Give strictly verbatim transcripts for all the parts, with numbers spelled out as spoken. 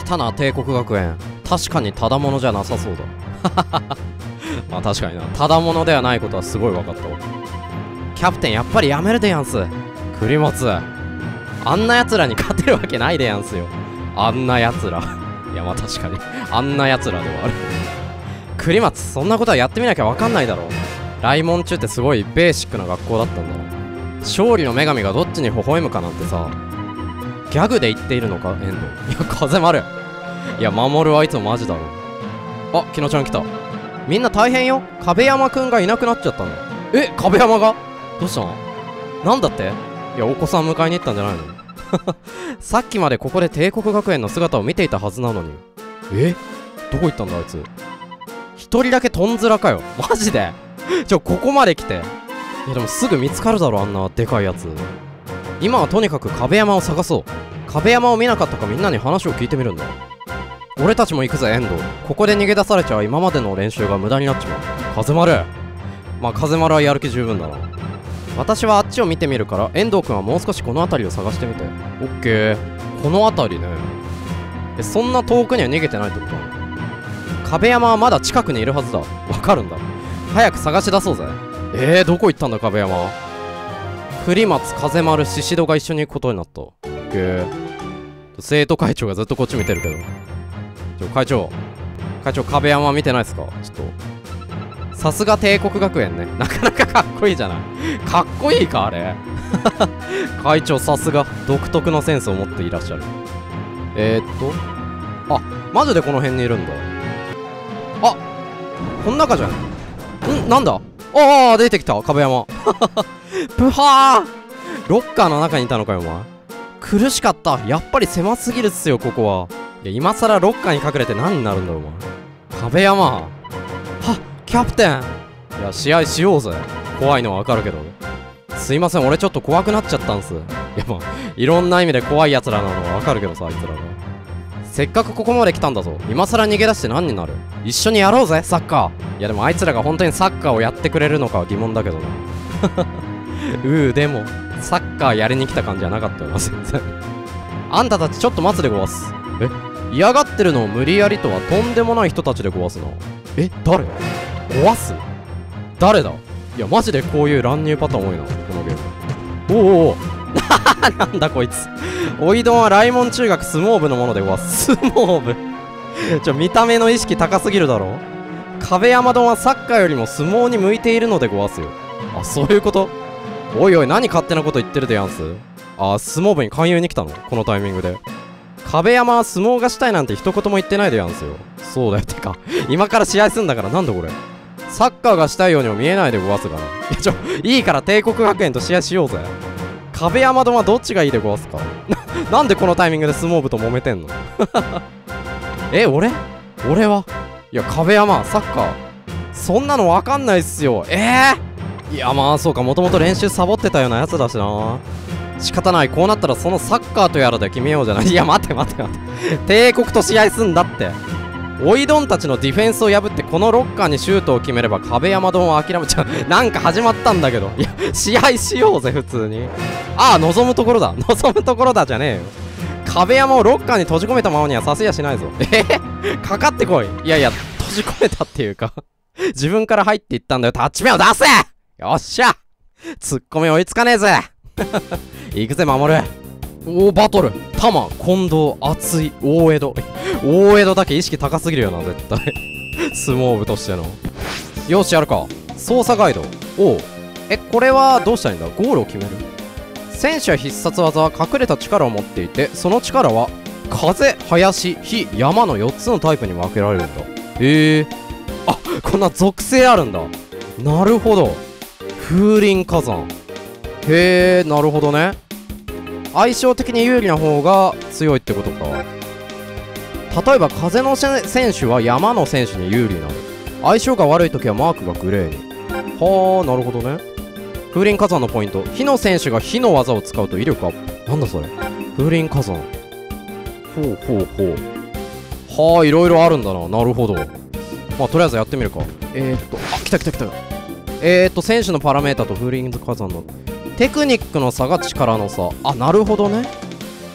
たな帝国学園。確かにただものじゃなさそうだ。まあ確かにな、ただものではないことはすごい分かったわ。キャプテンやっぱりやめるでやんす。栗松、あんなやつらに勝てるわけないでやんすよ。あんなやつら。いやまあ確かにあんなやつらではある。栗松、そんなことはやってみなきゃ分かんないだろう。来門中ってすごいベーシックな学校だったんだな。勝利の女神がどっちに微笑むかなんてさ、ギャグで言っているのか遠藤。いや風丸、いや守はいつもマジだろ。あ、きのちゃん来た。みんな大変よ。壁山くんがいなくなっちゃったんだ。え、壁山がどうしたの？なんだって？いやお子さん迎えに行ったんじゃないの？さっきまでここで帝国学園の姿を見ていたはずなのに。え、どこ行ったんだあいつ。一人だけとんずらかよ。マジでちょ、ここまで来て。いやでもすぐ見つかるだろ、あんなでかいやつ。今はとにかく壁山を探そう。壁山を見なかったかみんなに話を聞いてみるんだ。俺たちも行くぜ遠藤。ここで逃げ出されちゃ今までの練習が無駄になっちまう。風丸、まあ風丸はやる気十分だな。私はあっちを見てみるから遠藤君はもう少しこの辺りを探してみて。オッケー。この辺りね。え、そんな遠くには逃げてないってこと？壁山はまだ近くにいるはずだ。わかるんだ。早く探し出そうぜ。えー、どこ行ったんだ壁山。栗松、風丸、宍戸が一緒に行くことになった。オッケー。生徒会長がずっとこっち見てるけど。ちょ会長会長、壁山見てないっすか？ちょっとさすが帝国学園ね。なかなかかっこいいじゃない。かっこいいかあれ。会長さすが独特のセンスを持っていらっしゃる。えー、っとあ、マジでこの辺にいるんだ。あ、この中じゃん。ん、なんだ。ああ、出てきた壁山。プハー、ロッカーの中にいたのかよお前。苦しかった。やっぱり狭すぎるっすよここは。いや今さらロッカーに隠れて何になるんだよお前。壁山、はっ、キャプテン。いや試合しようぜ。怖いのはわかるけど。すいません、俺ちょっと怖くなっちゃったんす。いやまあいろんな意味で怖いやつらなのはわかるけどさ、あいつらが。せっかくここまで来たんだぞ。今さら逃げ出して何になる。一緒にやろうぜサッカー。いやでもあいつらが本当にサッカーをやってくれるのかは疑問だけどな。うー、でもサッカーやりに来た感じじゃなかったよな全然。あんたたちちょっと待つでごわす。え、嫌がってるのを無理やりとはとんでもない人たちでごわすな。え、誰？ごわす？誰だ？いやマジでこういう乱入パターン多いなこのゲーム。おおおなんだこいつ。おいどんは来門中学相撲部のものでごわす。相撲部ちょ、見た目の意識高すぎるだろ。壁山丼はサッカーよりも相撲に向いているのでごわすよ。あ、そういうこと。おいおい、何勝手なこと言ってるでやんす。あ、相撲部に勧誘に来たのこのタイミングで。壁山は相撲がしたいなんて一言も言ってないでやんすよ。そうだよ。てか今から試合すんだから。なんだこれ。サッカーがしたいようにも見えないでごわすがな。いやちょ、いいから帝国学園と試合しようぜ。壁山殿はどっちがいいでごわすか。な, なんでこのタイミングで相撲部と揉めてんの。え、俺俺はいや壁山サッカーそんなのわかんないっすよ。ええー、いやまあそうか、もともと練習サボってたようなやつだしな。仕方ない。こうなったらそのサッカーとやらで決めようじゃない。いや待って待って待って帝国と試合すんだって。おいどんたちのディフェンスを破ってこのロッカーにシュートを決めれば壁山丼は諦めちゃう。なんか始まったんだけど。いや試合しようぜ普通に。ああ、望むところだ望むところだじゃねえよ。壁山をロッカーに閉じ込めたままにはさせやしないぞ。えー、かかってこい。いやいや閉じ込めたっていうか自分から入っていったんだよ。タッチ目を出せ。よっしゃ、ツッコミ追いつかねえぜ行くぜ守る。おー、バトル玉近藤熱い大江戸大江戸だけ意識高すぎるよな絶対相撲部としての。よしやるか。操作ガイド。おう、え、これはどうしたらいいんだ。ゴールを決める。戦車必殺技は隠れた力を持っていて、その力は風、林、火、山のよっつのタイプに分けられるんだ。へえー、あ、こんな属性あるんだ。なるほど。風林火山。へえ、なるほどね。相性的に有利な方が強いってことか。例えば風の選手は山の選手に有利になる。相性が悪い時はマークがグレーに。はあ、なるほどね。風林火山のポイント。火の選手が火の技を使うと威力アップ。なんだそれ。風林火山。ほうほうほう。はあ、いろいろあるんだな。なるほど。まあとりあえずやってみるか。えーっとあ、来た来た来た。えーっと選手のパラメータと風林火山のテクニックの差が力の差。あ、なるほどね。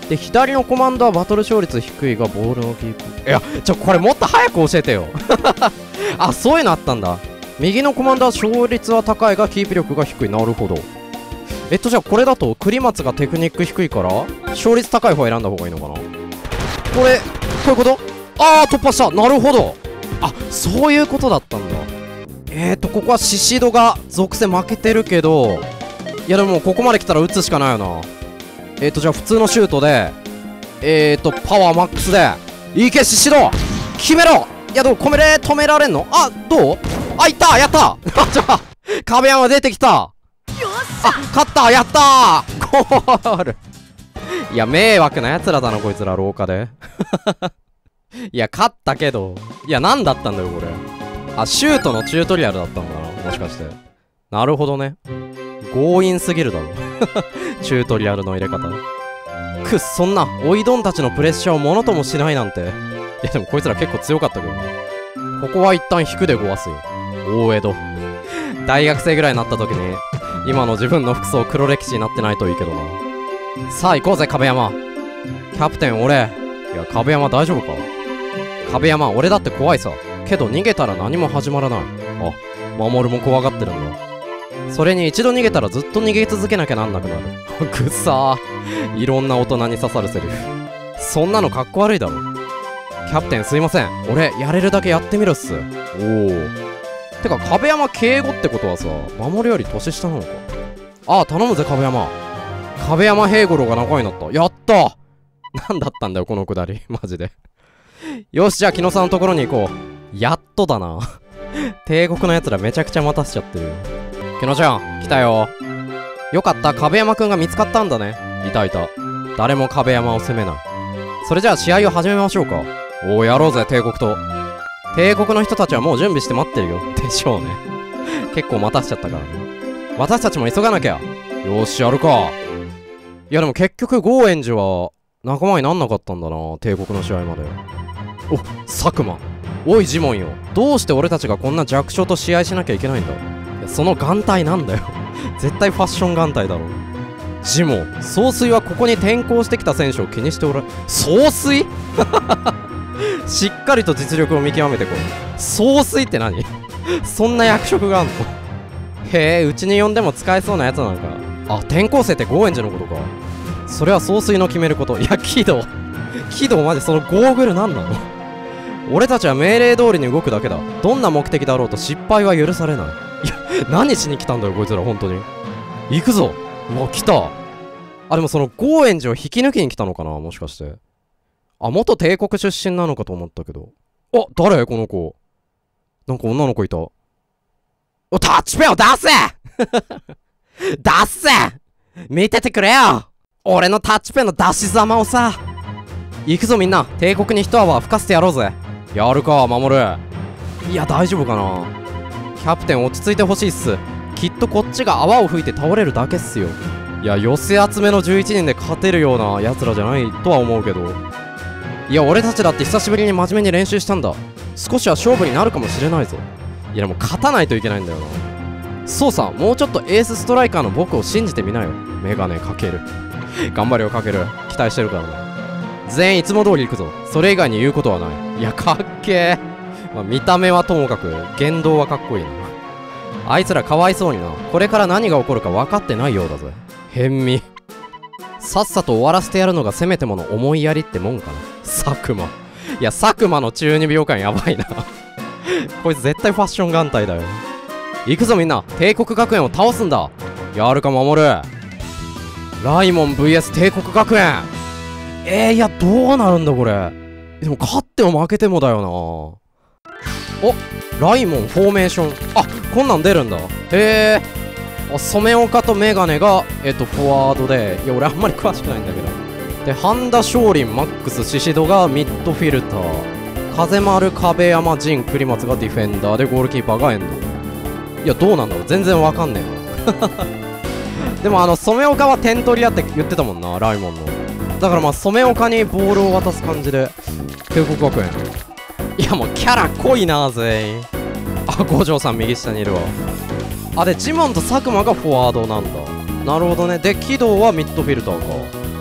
で左のコマンドはバトル勝率低いがボールのキープ。いやちょこれもっと早く教えてよあそういうのあったんだ。右のコマンドは勝率は高いがキープ力が低い。なるほど。えっとじゃあこれだと栗松がテクニック低いから勝率高い方を選んだ方がいいのかな。これこういうこと。ああ突破した。なるほど。あそういうことだったんだ。えーとここはシシドが属性負けてるけど、いやでもここまで来たら打つしかないよな。えーとじゃあ普通のシュートでえーとパワーマックスでいけシシド決めろ。いやでも止めれ止められんの。あどう。あいったやったあじゃあ壁山出てきた。あ勝ったやったーゴールいや迷惑なやつらだなこいつら廊下でいや勝ったけど、いや何だったんだよこれ。あシュートのチュートリアルだったんだなもしかして。なるほどね。強引すぎるだろチュートリアルの入れ方。くっそんなおいどんたちのプレッシャーをものともしないなんて。いやでもこいつら結構強かったけどね。ここは一旦引くでごわすよ大江戸大学生ぐらいになった時に今の自分の服装黒歴史になってないといいけどな。さあ行こうぜ壁山。キャプテン俺。いや壁山大丈夫か。壁山俺だって怖いさ。けど逃げたら何も始まらない。あ守も怖がってるんだ。それに一度逃げたらずっと逃げ続けなきゃなんなくなるくっさーいろんな大人に刺さるセリフ。そんなのかっこ悪いだろ。キャプテンすいません俺やれるだけやってみるっす。おおてか壁山敬語ってことはさ守より年下なのか。ああ頼むぜ壁山。壁山平五郎が仲になった。やったなんだったんだよこのくだりマジでよしじゃあ木野さんのところに行こう。やっとだな帝国のやつらめちゃくちゃ待たせちゃってるよ。木野ちゃん来たよ。よかった壁山くんが見つかったんだね。いたいた。誰も壁山を責めない。それじゃあ試合を始めましょうか。おおやろうぜ帝国と。帝国の人たちはもう準備して待ってるよでしょうね結構待たせちゃったからね。私たちも急がなきゃ。よーしやるか。いやでも結局ゴーエンジは仲間になんなかったんだな帝国の試合まで。お佐久間。おいジモンよどうして俺たちがこんな弱小と試合しなきゃいけないんだ。いやその眼帯なんだよ絶対ファッション眼帯だろ。ジモン総帥はここに転校してきた選手を気にしておられ。総帥しっかりと実力を見極めてこい。総帥って何そんな役職があんのへえうちに呼んでも使えそうなやつなのか。あ転校生ってゴーエンジのことか。それは総帥の決めること。いやキドキドマジそのゴーグルなんなの俺たちは命令通りに動くだけだ。どんな目的だろうと失敗は許されない。いや何しに来たんだよこいつら本当に。行くぞ。うわ来た。あでもそのゴーエンジを引き抜きに来たのかなもしかして。あ元帝国出身なのかと思ったけど。あ誰この子。なんか女の子いた。おタッチペンを出せ出せ見ててくれよ俺のタッチペンの出し様をさ。行くぞみんな帝国に一泡吹かせてやろうぜ。やるか守る。いや大丈夫かな。キャプテン落ち着いてほしいっす。きっとこっちが泡を吹いて倒れるだけっすよ。いや寄せ集めのじゅういちにんで勝てるようなやつらじゃないとは思うけど。いや俺たちだって久しぶりに真面目に練習したんだ。少しは勝負になるかもしれないぞ。いやでも勝たないといけないんだよな。そうさもうちょっとエースストライカーの僕を信じてみなよ。メガネかける頑張れよかける期待してるからね。全員いつも通り行くぞ。それ以外に言うことはない。いやかっけー、まあ、見た目はともかく言動はかっこいいな。あいつらかわいそうにな。これから何が起こるか分かってないようだぜ。変味。さっさと終わらせてやるのがせめてもの思いやりってもんかな。佐久間。いや佐久間の中二病感やばいなこいつ絶対ファッション眼帯だよ。行くぞみんな帝国学園を倒すんだ。やるか守る。ライモン ブイエス 帝国学園。えー、いやどうなるんだこれ。でも勝っても負けてもだよな。おライモンフォーメーション。あこんなん出るんだ。へえ。あ染岡とメガネがえっとフォワードで、いや俺あんまり詳しくないんだけど。で半田勝林マックスシシドがミッドフィルター、風丸壁山陣栗松がディフェンダーでゴールキーパーがエンド。いやどうなんだろう全然わかんねえなでもあの染岡は点取り屋って言ってたもんなライモンの。だからまあ染岡にボールを渡す感じで帝国学園。いやもうキャラ濃いな全員。あ五条さん右下にいるわ。あでジモンと佐久間がフォワードなんだ。なるほどね。で軌道はミッドフィルターか。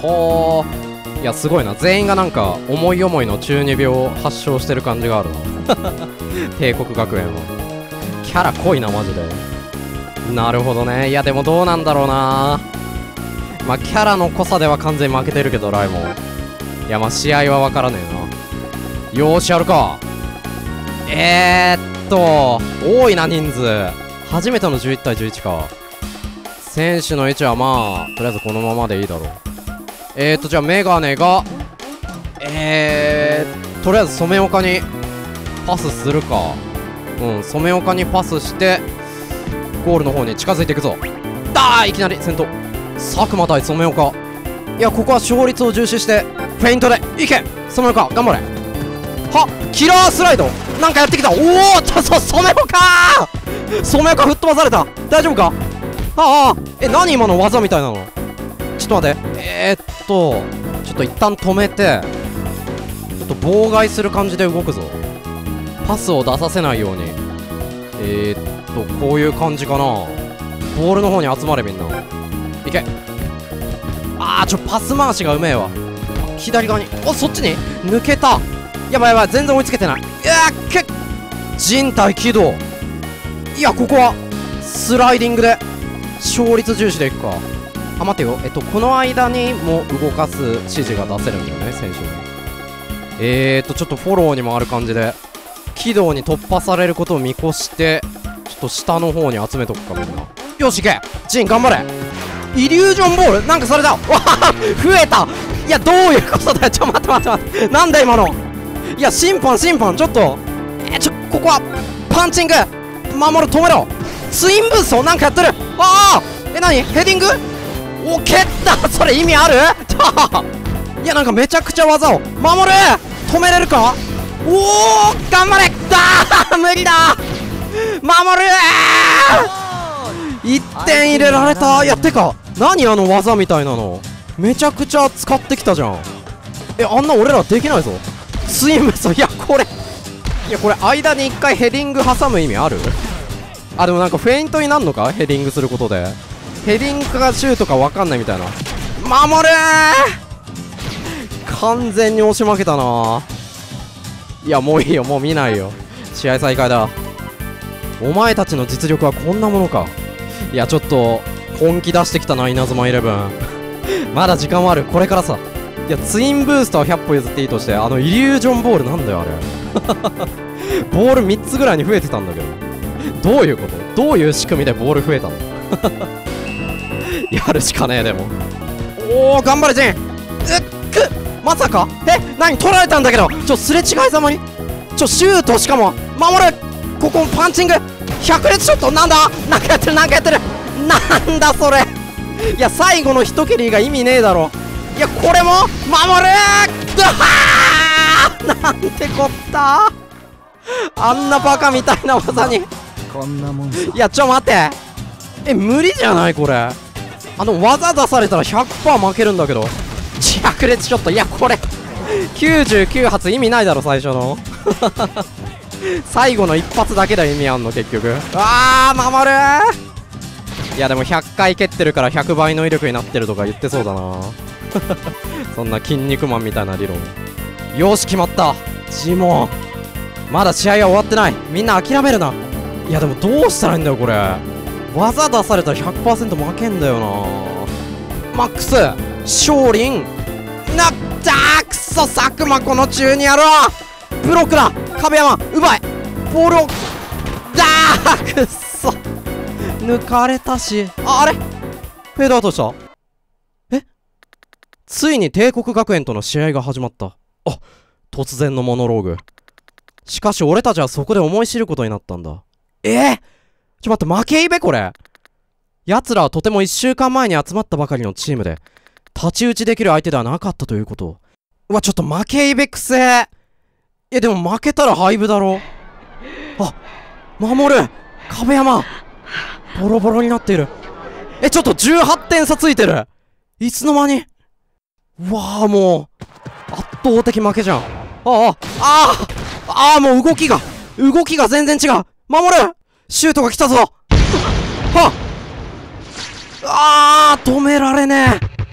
ほー。いやすごいな、全員がなんか思い思いの中二病を発症してる感じがあるな帝国学園はキャラ濃いなマジで。なるほどね。いやでもどうなんだろうな。まあキャラの濃さでは完全に負けてるけどライモン。いやまあ試合は分からねえな。よーしやるか。えーっと多いな人数。初めてのじゅういちたいじゅういちか。選手の位置はまあとりあえずこのままでいいだろう。えーっとじゃあメガネがえーとりあえず染岡にパスするか。うん染岡にパスしてゴールの方に近づいていくぞ。だーいきなり先頭佐久間対染岡。いやここは勝率を重視してフェイントでいけ染岡頑張れ。はキラースライドなんかやってきた。おおちょっと染岡染岡吹っ飛ばされた。大丈夫か。ああえ何今の技みたいなの。ちょっと待ってえー、っとちょっと一旦止めてちょっと妨害する感じで動くぞ。パスを出させないように。えー、っとこういう感じかな。ボールの方に集まれみんな。いけ。あーちょパス回しがうめえわ。左側におそっちに抜けた。やばいやばい全然追いつけてない。いやーけ人体軌道。いやここはスライディングで勝率重視でいくか。あ待ってよえっとこの間にも動かす指示が出せるんだよね選手に。えーっとちょっとフォローにもある感じで軌道に突破されることを見越してちょっと下の方に集めとくかみんな。よしいけジン頑張れ。イリュージョンボールなんかされた。わあ増えた。いやどういうことだよ。ちょ待って待って待ってなんだ今の。いや審判審判ちょっとえちょここはパンチング守る止めろ。ツインブーストなんかやってる。ああえ何ヘディングお蹴ったそれ意味あるちょいやなんかめちゃくちゃ技を守る止めれるか。おお頑張れだー無理だ守るいってん入れられた。いやてか何あの技みたいなのめちゃくちゃ使ってきたじゃん。えあんな俺らできないぞツインブースト。いやこれいやこれ間に一回ヘディング挟む意味ある。あでもなんかフェイントになんのかヘディングすることで。ヘディングかシュートか分かんないみたいな。守るー完全に押し負けたな。いやもういいよもう見ないよ試合再開だ。お前たちの実力はこんなものか。いやちょっと本気出してきたな稲妻イレブンまだ時間はあるこれからさ。いやツインブーストはひゃっぽ譲っていいとしてあのイリュージョンボールなんだよあれボールみっつぐらいに増えてたんだけどどういうことどういう仕組みでボール増えたのやるしかねえでも。おお頑張れジェン。うっくまさかえ何取られたんだけどちょすれ違いざまにちょシュートしかも守るここパンチング百列ショットなんだなんかやってるなんかやってるなんだそれ。いや最後の一蹴りが意味ねえだろ。いやこれも守るーなんてこったあんなバカみたいな技にこんなもん。 いやちょ待ってえ無理じゃないこれ。あの技出されたら ひゃくパーセント 負けるんだけど百列ショット。いやこれきゅうじゅうきゅう発意味ないだろ最初の最後の一発だけで意味あんの結局。あー守るー。いやでもひゃっかい蹴ってるからひゃくばいの威力になってるとか言ってそうだなそんな筋肉マンみたいな理論。よし決まったジモン。まだ試合は終わってないみんな諦めるな。いやでもどうしたらいいんだよこれ。技出されたら ひゃくパーセント 負けんだよな。マックス勝利なったーくそ佐久間この中にやろう。ブロックだ壁山うまいボールをだーくっそ抜かれたし。ああれフェードアウトした。えついに帝国学園との試合が始まった。あ突然のモノローグ。しかし俺たちはそこで思い知ることになったんだ。えー、ちょ待って負けイベこれ。奴らはとてもいっしゅうかんまえに集まったばかりのチームで太刀打ちできる相手ではなかったということ。うわちょっと負けイベくせえ。いやでも負けたら敗北だろ。あ守る壁山ボロボロになっている。えちょっとじゅうはってん差ついてる。いつの間に。うわあもう圧倒的負けじゃん。あああああもう動きが動きが全然違う。守るシュートが来たぞ。はっあー止められねえ。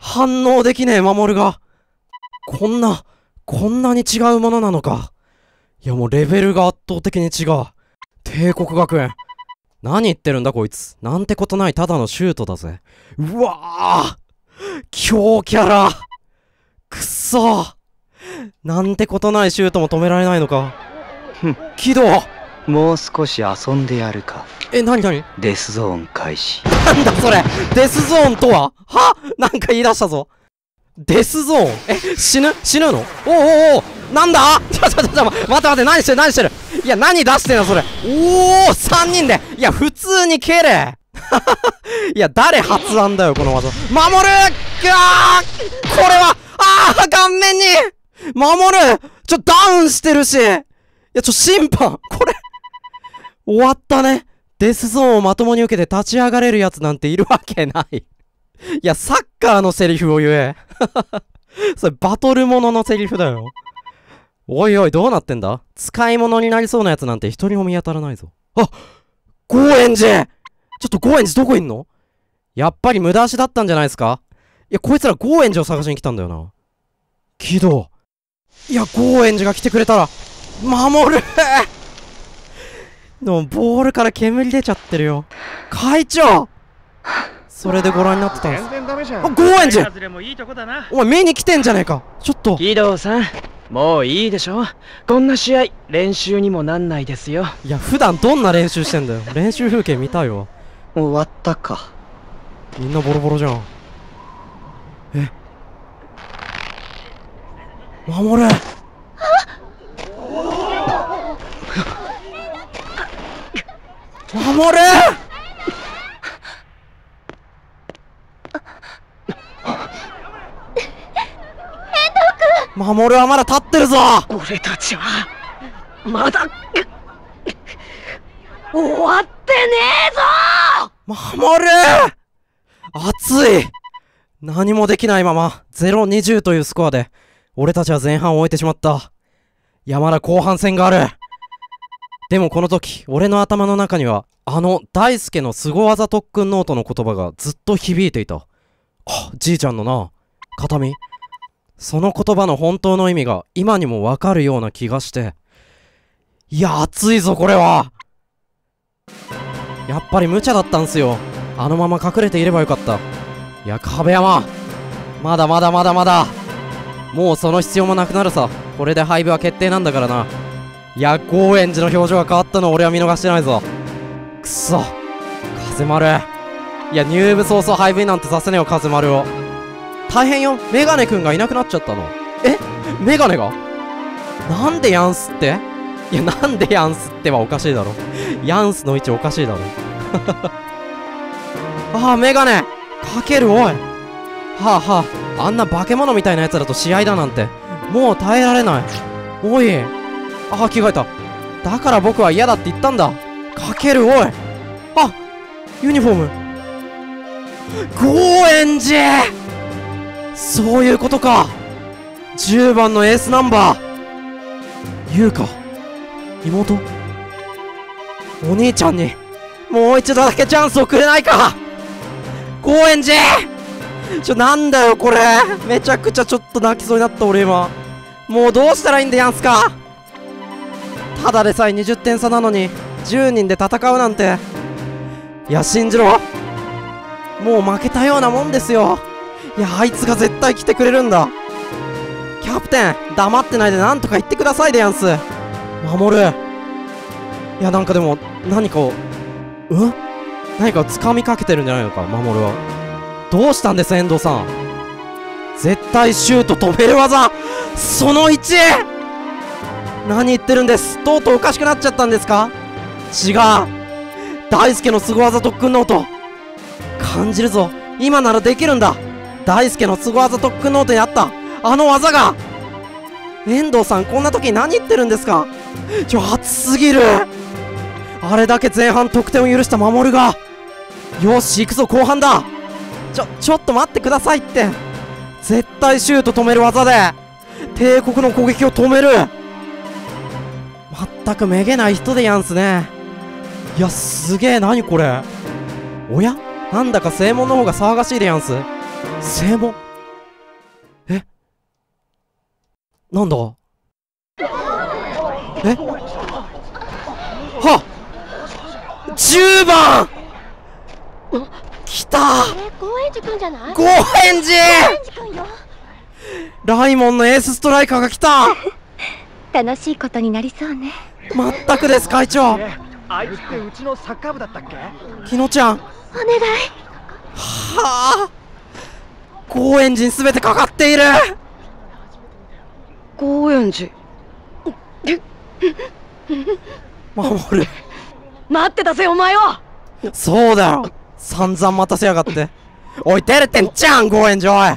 反応できねえ守が。こんな、こんなに違うものなのか。いやもうレベルが圧倒的に違う。帝国学園。何言ってるんだこいつ。なんてことないただのシュートだぜ。うわぁ強キャラくっそーなんてことないシュートも止められないのか。起動もう少し遊んでやるか。 え、なになにデスゾーン開始。 なんだそれデスゾーンとははなんか言い出したぞ。デスゾーンえ、死ぬ死ぬのおうおうおうなんだちょちょちょちょ、待って待って、何してる何してるいや、何出してんのそれ。おおさんにんでいや、普通に蹴れいや、誰発案だよ、この技。守るがーこれはああ顔面に守るちょ、ダウンしてるしいや、ちょ、審判これ終わったね。デスゾーンをまともに受けて立ち上がれるやつなんているわけない。いや、サッカーのセリフを言え。それバトルもののセリフだよ。おいおい、どうなってんだ使い物になりそうなやつなんて一人も見当たらないぞ。あゴーエンジちょっとゴーエンジどこいんのやっぱり無駄足だったんじゃないですかいや、こいつらゴーエンジを探しに来たんだよな。起動。いや、ゴーエンジが来てくれたら、守るでも、ボールから煙出ちゃってるよ。会長それでご覧になってたんです。あ、ゴーエンジお前見に来てんじゃねえか。ちょっと義堂さん、もういいでしょ。こんな試合練習にもなんないですよ。 いや、普段どんな練習してんだよ。練習風景見たいわ。 終わったか。 みんなボロボロじゃん。え守れ守れ守るはまだ立ってるぞ。 俺たちはまだ終わってねえぞ。 守る熱い。何もできないままゼロにじゅうというスコアで俺たちは前半を終えてしまった。いや、まだ後半戦がある。でもこの時俺の頭の中にはあの大輔の凄技特訓ノートの言葉がずっと響いていた。あ、じいちゃんのな形見。その言葉の本当の意味が今にもわかるような気がして。いや、熱いぞこれは。やっぱり無茶だったんすよ。あのまま隠れていればよかった。いや、壁山まだまだまだまだもうその必要もなくなるさ。これで敗部は決定なんだからな。いや、ゴーエンジの表情が変わったの俺は見逃してないぞ。くそ風丸。いや、入部早々敗部なんてさせねえよ風丸を。大変よ、メガネくんがいなくなっちゃったの。えメガネがなんでヤンスって。いや、なんでヤンスってはおかしいだろ。ヤンスの位置おかしいだろ。ああ、メガネかけるおい。はあはあ、あんな化け物みたいなやつらと試合だなんてもう耐えられない。おい、ああ、着替えた。だから僕は嫌だって言ったんだ。かけるおい。あ、ユニフォームゴーエンジそういうことか。じゅうばんのエースナンバーユウカ妹。お兄ちゃんにもう一度だけチャンスをくれないか。ゴーエンジちょ、なんだよこれ。めちゃくちゃちょっと泣きそうになった俺今。もうどうしたらいいんだやんすか。ただでさえにじゅってん差なのにじゅうにんで戦うなんて。いや、信じろ、もう負けたようなもんですよ。いや、あいつが絶対来てくれるんだ。キャプテン黙ってないでなんとか言ってくださいでやんす。守る。いや、なんかでも何かをうん何かを掴みかけてるんじゃないのか守は。どうしたんです遠藤さん。絶対シュート止める技そのいち。何言ってるんです。とうとうおかしくなっちゃったんですか。違う、大輔の凄技特訓ノート感じるぞ。今ならできるんだ。大輔の凄技特訓ノートにあったあの技が。遠藤さん、こんな時に何言ってるんですか。ちょ、熱すぎる。あれだけ前半得点を許した守が。よし行くぞ後半だ。ちょちょっと待ってくださいって。絶対シュート止める技で帝国の攻撃を止める。まったくめげない人でやんすね。いや、すげえ。何これ。おや、なんだか正門の方が騒がしいでやんす。正門なんだえはっじゅうばん来た高円寺くんじゃない？ 高円寺ライモンのエースストライカーが来た楽しいことになりそうね。 まったくです会長。 あいつってうちのサッカー部だったっけ？ きのちゃんお願い。 はあ高円寺に全てかかっている。 高円寺守る待ってたぜお前は。 そうだよ散々待たせやがっておい照れてんじゃん高円寺お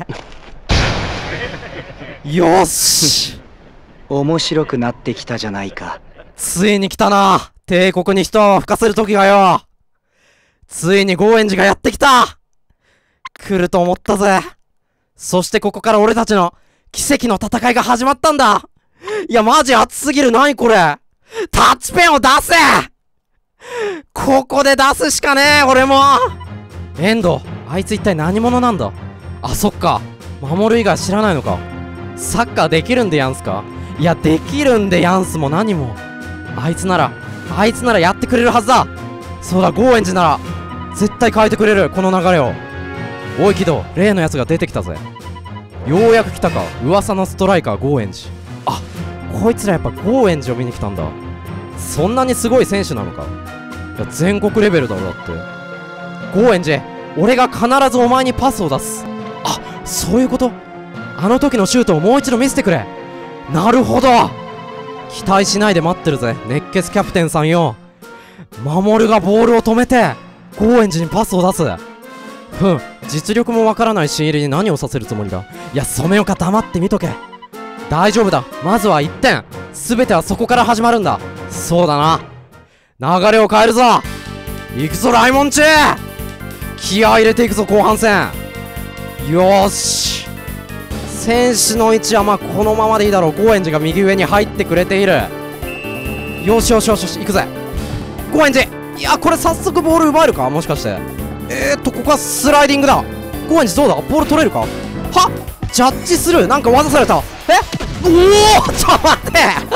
いよーし面白くなってきたじゃないか。 ついに来たな帝国に一泡吹かせる時がよ。ついに高円寺がやってきた。来ると思ったぜ。そしてここから俺たちの奇跡の戦いが始まったんだ。いやマジ熱すぎる。何これタッチペンを出せ。ここで出すしかねえ俺も。エンドあいつ一体何者なんだ。あそっか守る以外知らないのか。サッカーできるんでやんすか。いやできるんでやんすも何も。あいつならあいつならやってくれるはずだ。そうだ高円寺なら絶対変えてくれるこの流れを。おいキド例のやつが出てきたぜ。ようやく来たか噂のストライカー高円寺。あこいつらやっぱ高円寺を見に来たんだ。そんなにすごい選手なのか。いや全国レベルだろだって。高円寺俺が必ずお前にパスを出す。あそういうこと。あの時のシュートをもう一度見せてくれ。なるほど期待しないで待ってるぜ熱血キャプテンさんよ。守がボールを止めて高円寺にパスを出す。ふん実力もわからない新入りに何をさせるつもりだ。いや染岡黙って見とけ。大丈夫だまずはいってん。全てはそこから始まるんだ。そうだな流れを変えるぞ。行くぞライモンチ気合い入れていくぞ後半戦。よーし選手の位置はまあこのままでいいだろう。高円寺が右上に入ってくれている。よしよしよしよし行くぜ高円寺。いやこれ早速ボール奪えるかもしかして。えーっとここはスライディングだ。高円寺どうだボール取れるか。はっジャッジするなんか技された。えおおちょっと待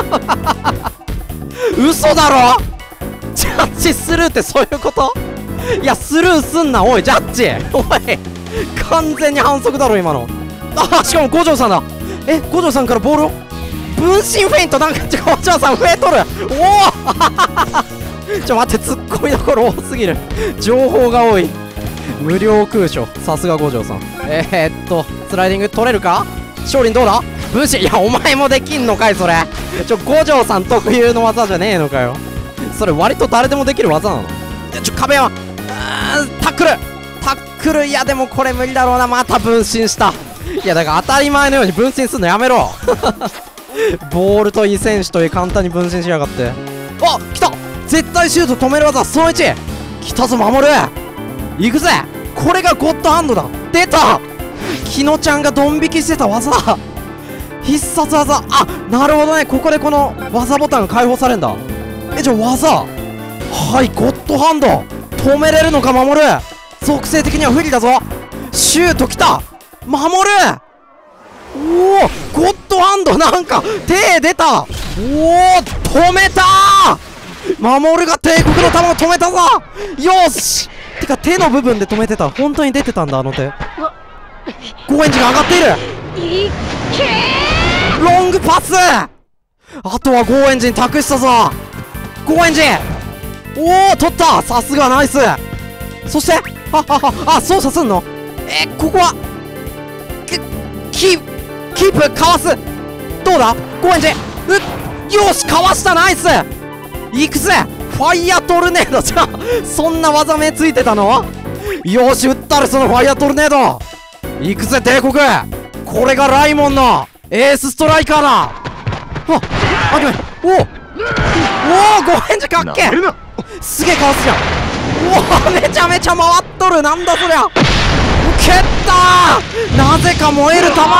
って嘘だろ。ジャッジスルーってそういうこと。いやスルーすんなおいジャッジおい完全に反則だろ今の。あしかも五条さんだ。え五条さんからボールを分身フェイントなんかちょ五条さん増えとる。おおちょ待ってツッコミどころ多すぎる情報が多い。無料空所さすが五条さん。えー、っとスライディング取れるか。勝利どうだ分身。いやお前もできんのかいそれ。ちょ五条さん特有の技じゃねえのかよ。それ割と誰でもできる技なの。ちょ壁はタックルタックル。いやでもこれ無理だろうな。また分身した。いやだから当たり前のように分身すんのやめろボールといい選手といい簡単に分身しやがって。あ来た絶対シュート止める技そのいち来たぞ守る。行くぜこれがゴッドハンドだ。出たきのちゃんがドン引きしてた技必殺技。あなるほどねここでこの技ボタンが解放されんだ。えじゃあ技はいゴッドハンド止めれるのか守る。属性的には不利だぞ。シュート来た守る。おおゴッドハンドなんか手出た。おお止めた守るが帝国の球を止めたぞ。よしてか手の部分で止めてた。本当に出てたんだあの手。高円寺が上がっている。いっけロングパス。あとは高円寺に託したぞ。高円寺おお取ったさすがナイス。そしてはははあ操作すんの。えここはキキープかわす。どうだ高円寺うよしかわしたナイス。いくぜファイヤートルネード。じゃあそんな技名ついてたの。よし撃ったるそのファイヤートルネード。いくぜ帝国これがライモンのエースストライカーだ。ああごめんおおおお高円寺かっけすげえかわすじゃん。おおめちゃめちゃ回っとる。なんだそりゃ蹴ったーなぜか燃える球。お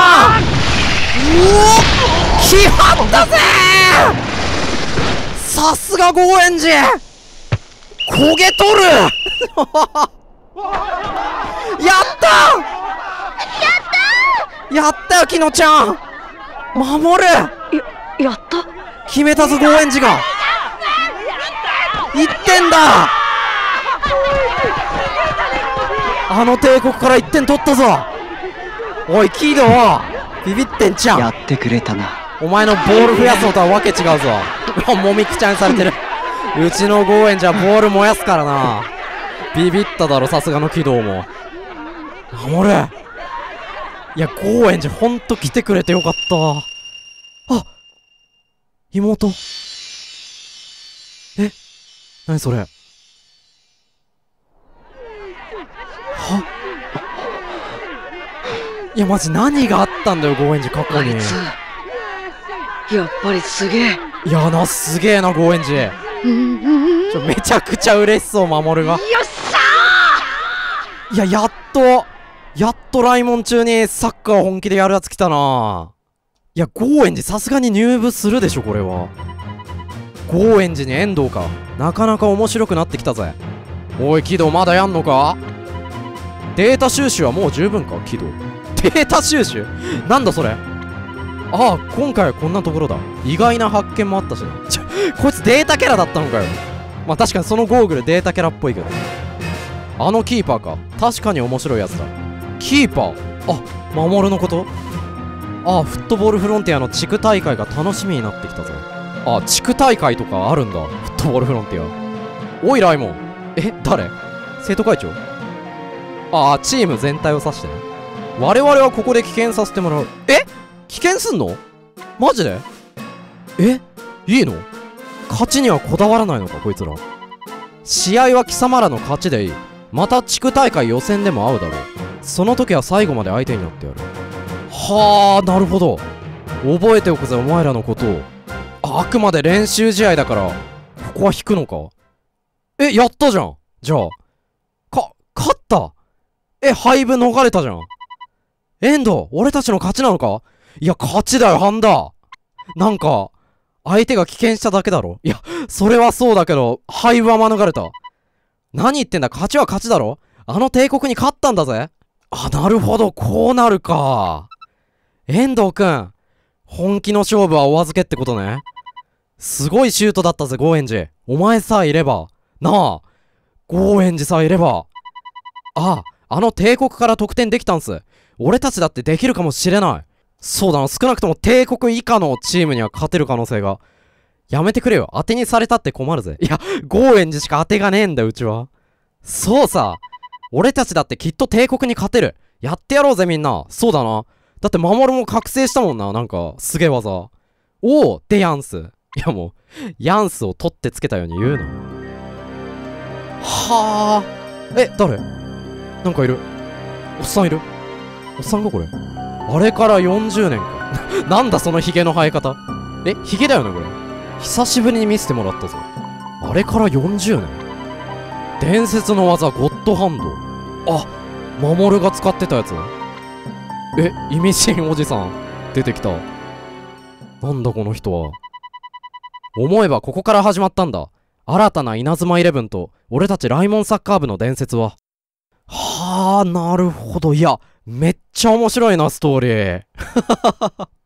お決まったぜさすが高円寺焦げとるやったーやったよきのちゃん守る。 ややった決めたぞ、ゴーエンジが。いってんだ。あの帝国からいってん取ったぞ。おいキド、ビビってんちゃん。 やってくれたな。 お前のボール増やすのとはわけ違うぞ。もみくちゃにされてる。うちのゴーエンジはボール燃やすからな。ビビっただろ、さすがのキドも。守れ。いや、ゴーエンジほんと来てくれてよかった。あ、妹。え、なにそれ。は、いやマジ何があったんだよ、ゴーエンジ過去に。 あいつやっぱりすげえ。 いやな、すげえな、ゴーエンジ。ちょめちゃくちゃ嬉しそう、守るが。よっしゃー。いや、やっとやっと来門中にサッカー本気でやるやつ来たな。いや、ゴーエンジさすがに入部するでしょ、これは。ゴーエンジに遠藤か。なかなか面白くなってきたぜ。おい、キドまだやんのか。データ収集はもう十分か、キド。データ収集なんだそれ。ああ、今回はこんなところだ。意外な発見もあったしな。ちょ、こいつデータキャラだったのかよ。まあ確かにそのゴーグルデータキャラっぽいけど。あのキーパーか。確かに面白いやつだ。キーパー、あ、守のこと。ああ、フットボールフロンティアの地区大会が楽しみになってきたぞ。ああ、地区大会とかあるんだ、フットボールフロンティア。おいライモン。え、誰？生徒会長？ああ、チーム全体を指してね。我々はここで棄権させてもらう。え？棄権すんの？マジで？え？いいの？勝ちにはこだわらないのか、こいつら。試合は貴様らの勝ちでいい。また地区大会予選でも会うだろう。その時は最後まで相手になってやる。はあ、なるほど。覚えておくぜ、お前らのことを。あ、あくまで練習試合だからここは引くのか。え、やったじゃん。じゃあか、勝った。え、敗部逃れたじゃん。エンド、俺たちの勝ちなのか。いや、勝ちだよ、ハンダ。なんか相手が棄権しただけだろ。いや、それはそうだけど敗部は免れた。何言ってんだ、勝ちは勝ちだろ。あの帝国に勝ったんだぜ。あ、なるほど、こうなるか。遠藤くん、本気の勝負はお預けってことね。すごいシュートだったぜ、ゴーエンジ。お前さえいれば。なあ、ゴーエンジさえいれば。ああ、あの帝国から得点できたんす。俺たちだってできるかもしれない。そうだな、少なくとも帝国以下のチームには勝てる可能性が。やめてくれよ、当てにされたって困るぜ。いや、ゴーエンジしか当てがねえんだよ、うちは。そうさ、俺たちだってきっと帝国に勝てる。やってやろうぜ、みんな。そうだな。だって守も覚醒したもんな、なんかすげえ技。おお、でヤンス。いやもうヤンスを取ってつけたように言うな。はあ。え、誰？なんかいる。おっさんいる。おっさんかこれ。あれからよんじゅうねんか。なんだそのヒゲの生え方。え、ヒゲだよねこれ。久しぶりに見せてもらったぞ。あれからよんじゅうねん。伝説の技ゴッドハンド。あ、守が使ってたやつ。え、イミシンおじさん出てきた。なんだこの人は。思えばここから始まったんだ。新たな稲妻イレブンと俺たちライモンサッカー部の伝説は。はあ、なるほど。いや、めっちゃ面白いな、ストーリー。